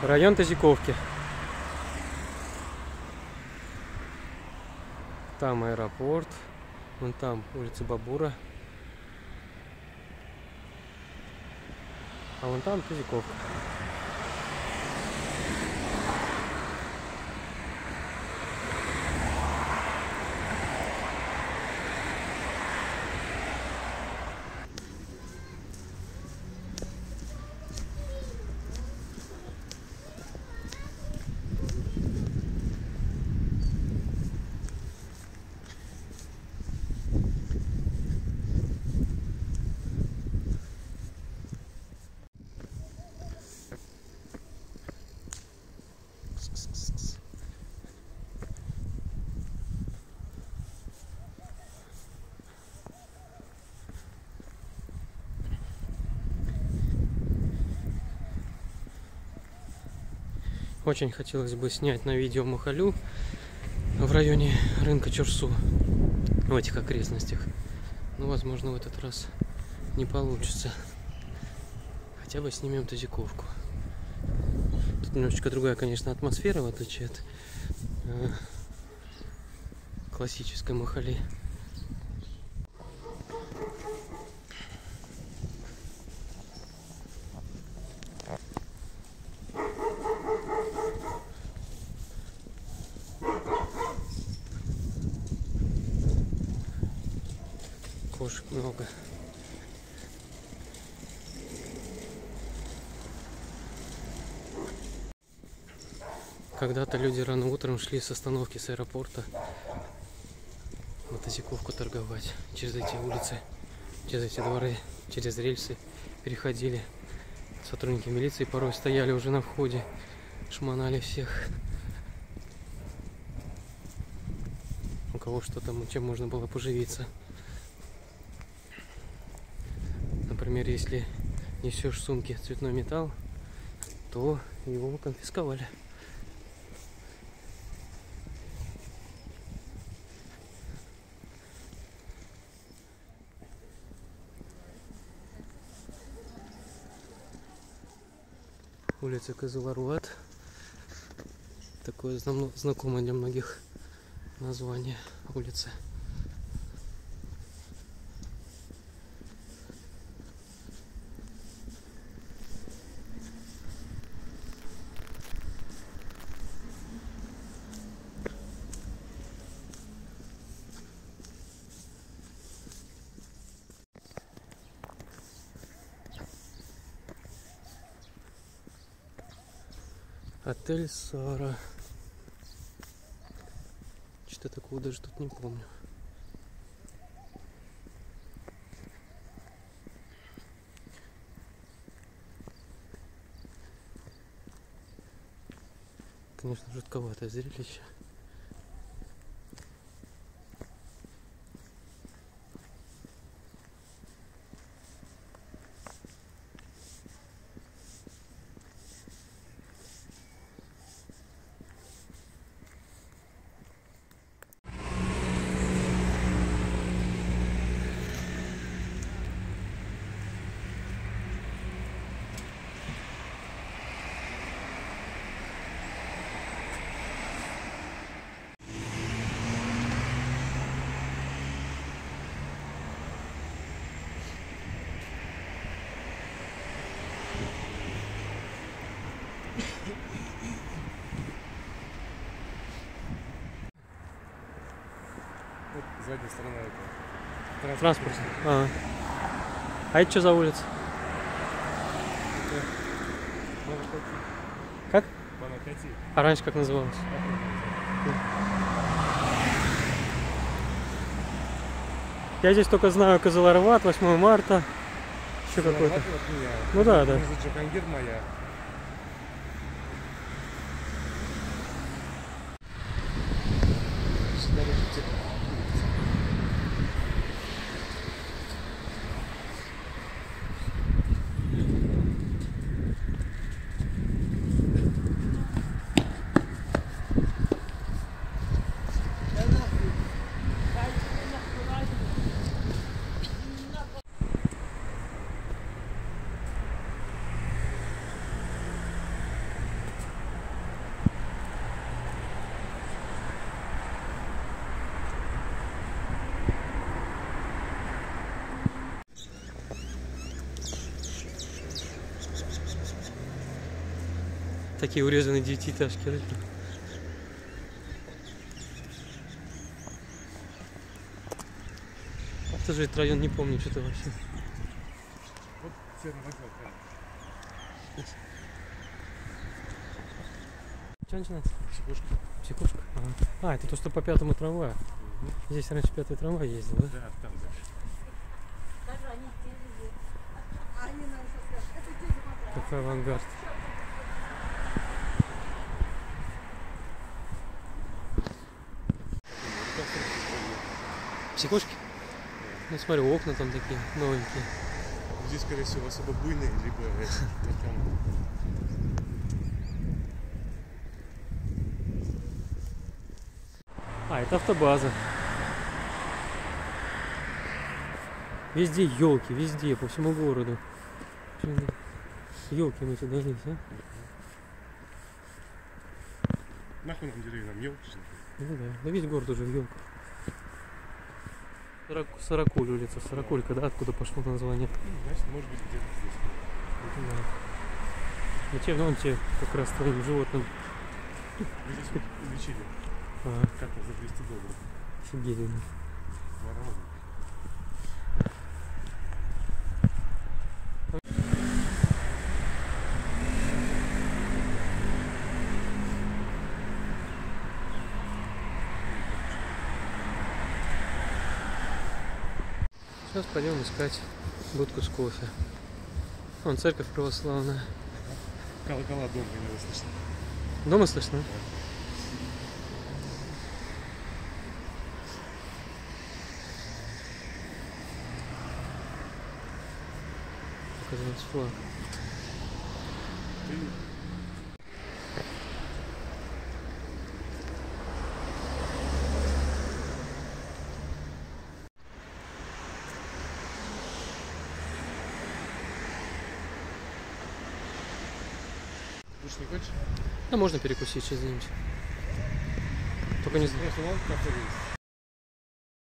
Район Тазиковки. Там аэропорт. Вон там улица Бабура. А вон там Тазиковка. Очень хотелось бы снять на видео Махалю в районе рынка Чурсу, в этих окрестностях. Но, возможно, в этот раз не получится. Хотя бы снимем Тазиковку. Тут немножечко другая, конечно, атмосфера, в отличие от классической Махали. Кошек много. Когда-то люди рано утром шли с остановки с аэропорта на Тазиковку торговать. Через эти улицы, через эти дворы, через рельсы переходили. Сотрудники милиции порой стояли уже на входе, шмонали всех. У кого что там, чем можно было поживиться. Например, если несешь в сумке цветной металл, то его конфисковали. Улица Кызыларват. Такое знакомое для многих название улицы. Отель Сара. Что-то такого даже тут не помню. Конечно, жутковатое зрелище. Вот задняя сторона этого. Транспорт. А это что за улица? Как? Банакати. А раньше как называлось? Я здесь только знаю Кызыларват, 8 марта. Еще какой-то. Ну да, да. Джахангир моя. Такие урезанные девятиэтажки. Да? Тоже этот район не помню, что-то вообще. Вот северный вокзал прям. Что начинается? Психушка. Психушка? Ага. А, это то, что по 5-му трамваю. Здесь раньше 5-й трамвай ездил, да? Да, там дальше. Какой авангард. Психушки? Ну смотри, окна там такие новенькие. Здесь, скорее всего, особо буйные, либо там. А, это автобаза. Везде елки, везде, по всему городу. Елки мы тут дождались, а? Нахуй нам деревья, нам елки же. Ну да, да весь город уже в елках. Сорокуль улица, Сорокулька, да, откуда пошло название? Значит, может быть, где-то здесь. Да. Ну те, вон те, как раз твоим животным. Мы здесь лечили. Ага, Как за 200 долларов. офигели. Воровали. Сейчас пойдем искать будку с кофе. Вон церковь православная. Колокола дома иногда слышно. Дома слышно? Показалось флаг. Кушать не хочешь? Да можно перекусить сейчас где-нибудь. Только не знаю. Просто вон кафе есть.